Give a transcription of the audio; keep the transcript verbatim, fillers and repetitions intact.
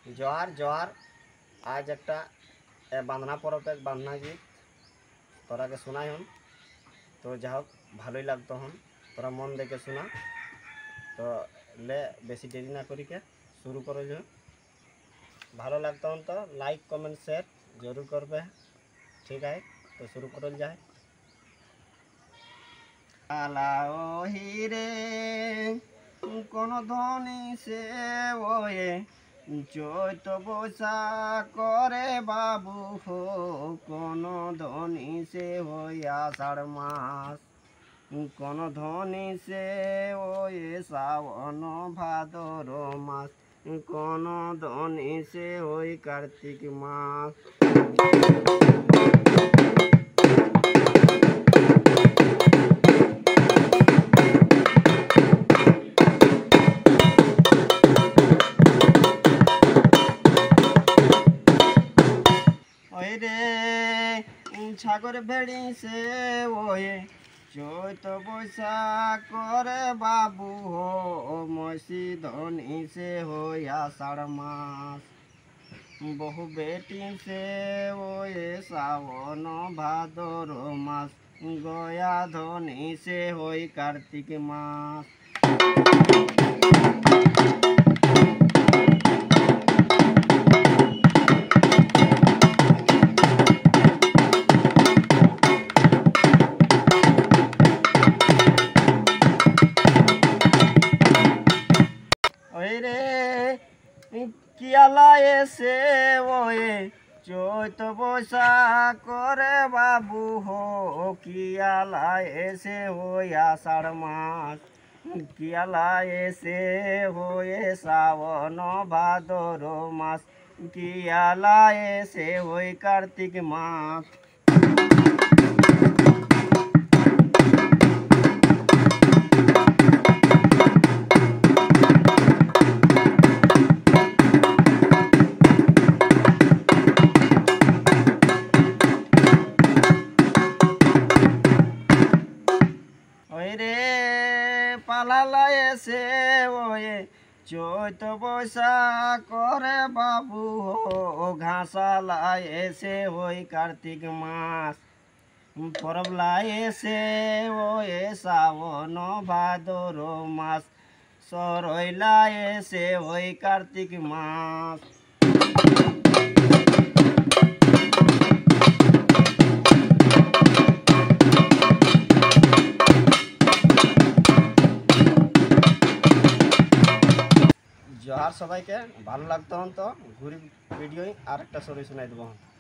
जोहार जोहार। आज एक बांधना परब एक बांधना गीत तोरा के सुनाई हन तो जाहो भालोई लगता हन तोरा मन दे के सुना। तो ले बेसी देरी ना करी के शुरू करो। जो भालो लगता हन तो लाइक कमेंट शेयर जरूर करबे। ठीक है तो शुरू करल जाए। आलाओ हीरे कोनो धनी से ओए चैत बसा करे बाबू हो कोनो धनी से हो आषाढ़ मास कोनो धनी से ओए सावन भादर मास कोनो धनी से हो कार्तिक मास। छागर भेड़ी से ओए चैत बसा करे बाबू हो मसी धनी से हो आषाढ़ मास बहु बेटी से ओए सावन भादर मास गया धनी से हो कार्तिक मास। कियालाए से ओए चैत बसा करे बाबू हो कियालाए से हो आषाढ़ मास कियालाए से होए सावन भादर मास कियालाए से हो कार्तिक मास। पाला लाए से ओए चैत बसा करे बाबू हो घासा लाए से हो कार्तिक मास परब लाए से ओए सावन भादर मास सरोई लाए से हो कार्तिक मास। जोहार सबाई के भालो लगता हन तो घुरी भिडियो और एक सुनाई देव।